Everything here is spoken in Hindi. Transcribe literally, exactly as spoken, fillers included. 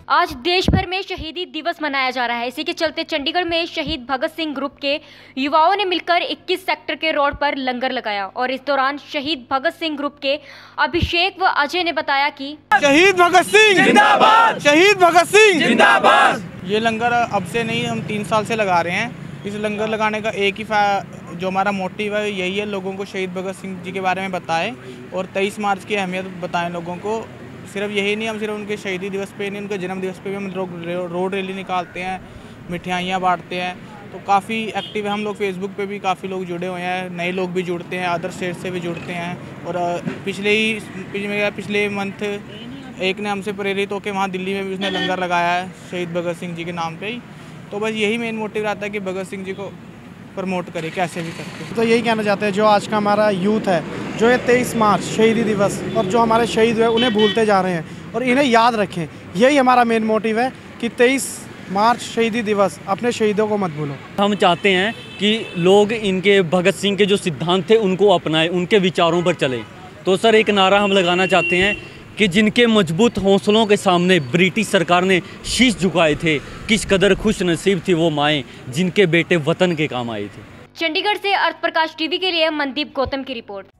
आज देश भर में शहीदी दिवस मनाया जा रहा है। इसी के चलते चंडीगढ़ में शहीद भगत सिंह ग्रुप के युवाओं ने मिलकर इक्कीस सेक्टर के रोड पर लंगर लगाया और इस दौरान शहीद भगत सिंह ग्रुप के अभिषेक व अजय ने बताया कि शहीद भगत सिंह जिंदाबाद, शहीद भगत सिंह जिंदाबाद। ये लंगर अब से नहीं, हम तीन साल से लगा रहे हैं। इस लंगर लगाने का एक ही जो हमारा मोटिव है यही है, लोगों को शहीद भगत सिंह जी के बारे में बताएं और तेईस मार्च की अहमियत बताएं लोगों को। सिर्फ यही नहीं, हम सिर्फ उनके शहीदी दिवस पे नहीं, उनके जन्म दिवस पे भी हम लोग रोड रैली निकालते हैं, मिठाइयाँ बांटते हैं। तो काफ़ी एक्टिव है हम लोग। फेसबुक पे भी काफ़ी लोग जुड़े हुए हैं, नए लोग भी जुड़ते हैं, अदर स्टेट से भी जुड़ते हैं। और पिछले ही पिछले, पिछले मंथ एक ने हमसे प्रेरित होकर वहाँ दिल्ली में भी उसने लंगर लगाया है शहीद भगत सिंह जी के नाम पे ही। तो बस यही मेन मोटिव रहता है कि भगत सिंह जी को प्रमोट करे कैसे भी करके। तो यही कहना चाहते हैं, जो आज का हमारा यूथ है, जो ये तेईस मार्च शहीदी दिवस और जो हमारे शहीद हुए उन्हें भूलते जा रहे हैं और इन्हें याद रखें। यही हमारा मेन मोटिव है कि तेईस मार्च शहीदी दिवस, अपने शहीदों को मत भूलो। हम चाहते हैं कि लोग इनके भगत सिंह के जो सिद्धांत थे उनको अपनाएं, उनके विचारों पर चलें। तो सर एक नारा हम लगाना चाहते हैं कि जिनके मजबूत हौसलों के सामने ब्रिटिश सरकार ने शीश झुकाए थे, किस कदर खुश नसीब थी वो माएँ जिनके बेटे वतन के काम आए थे। चंडीगढ़ से अर्थ प्रकाश टीवी के लिए मनदीप गौतम की रिपोर्ट।